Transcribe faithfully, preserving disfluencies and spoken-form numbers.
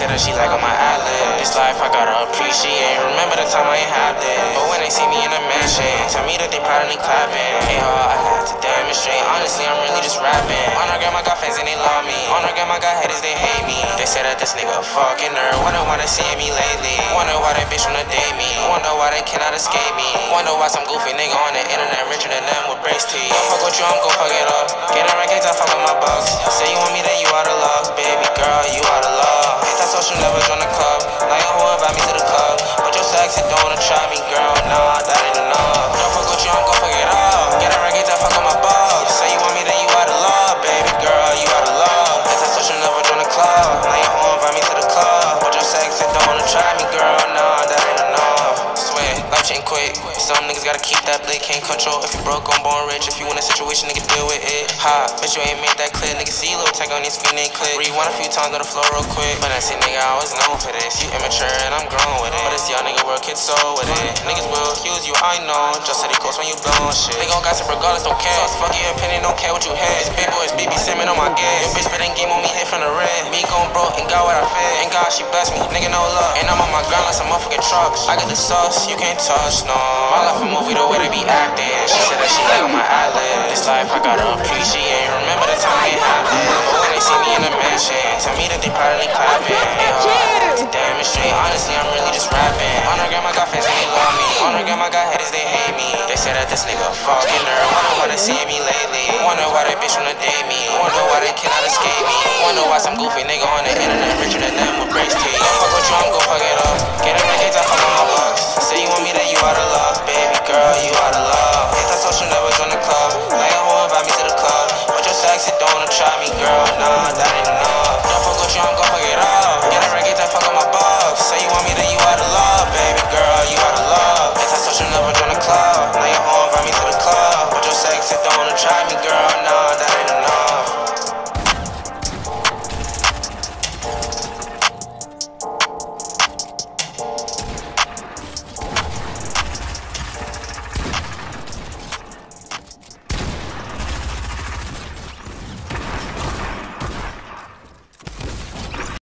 said that she like on my eyelid. This life I gotta appreciate. Remember the time I ain't had this. But when they see me in a mansion, tell me that they proud and they clapping. Hey, all I had to demonstrate. Honestly, I'm really just rapping. On her grandma got fans and they love me. On her grandma got haters, they hate me. They say that this nigga a fucking nerd. Wonder why they seeing me lately. Wonder why that bitch wanna date me. Wonder why they cannot escape me. Wonder why some goofy nigga on the internet richer than them with brace teeth. Don't fuck with you, I'm gon' fuck it up. Get in rankings, I fuck with my bucks. Say you want me, then you out of luck. Baby girl, you out of love. Hate that social, never join the club. Now you who invite me to the club. But your sex, it don't wanna try me, girl. Nah, that ain't enough. Don't fuck with you, I'm gon' fuck it up. Get in rankings, I fuck with my bucks. Say you want me, then you out of love. Baby girl, you out of love. Hate that social, never join the club. Now you who invite me to the club. But your sex, it don't wanna try me, girl. Nah, that ain't enough. Swear, life change quick. Some niggas gotta keep that blade, can't control. If you broke, I'm born rich. If you in a situation, nigga, deal with it. Ha, bitch, you ain't made that clear. Nigga, see little tag on your screen, ain't click. Rewind a few times on the floor real quick. But I see, nigga, I was known for this. You immature and I'm grown with it. But this young nigga work, kids soul with it. Niggas will accuse you, I know. Just city coast when you blowin' shit. They gon' gossip regardless, don't care. So fuck your opinion, don't care what you had. It's big boys, B B Simmons on my gas. Your bitch spitting game on me, hit from the red. Me gon' broke and got what I fed. And God, she blessed me, nigga, no luck. And I'm on my grind like some motherfucking trucks. I got the sauce, you can't touch, no. My life a movie, the way they be acting. She said that she like on my eyelid. This life I gotta appreciate. Remember the time I ain't had this. But when they see me in a mansion, tell me that they proud and they clapping. Hey, all I had to demonstrate. Honestly, I'm really just rapping. On her grandma got fans and they love me. On her grandma got haters, they hate me. They say that this nigga a fucking nerd. Wonder why they seeing me lately. Wonder why that bitch wanna date me. Wonder why they cannot escape me. Wonder why some goofy nigga on the internet richer than them with brace teeth. Don't fuck with you, I'm gon' fuck it up. Get in rankings, I fuck on my bucks. Say you want me, then you out of love. Baby girl, you out of love. Hate that social, never join the club. Now you who invite me to the club. But your sex, it don't wanna try me, girl. Nah, that ain't enough. Don't fuck with you, I'm gon' fuck it up. Get in rankings, I fuck on my bucks. Say you want me, then you out of love. Baby girl, you out of love. Hate that social, never join the club. Now you who invite me to the club. But your sex, it don't wanna try me, girl.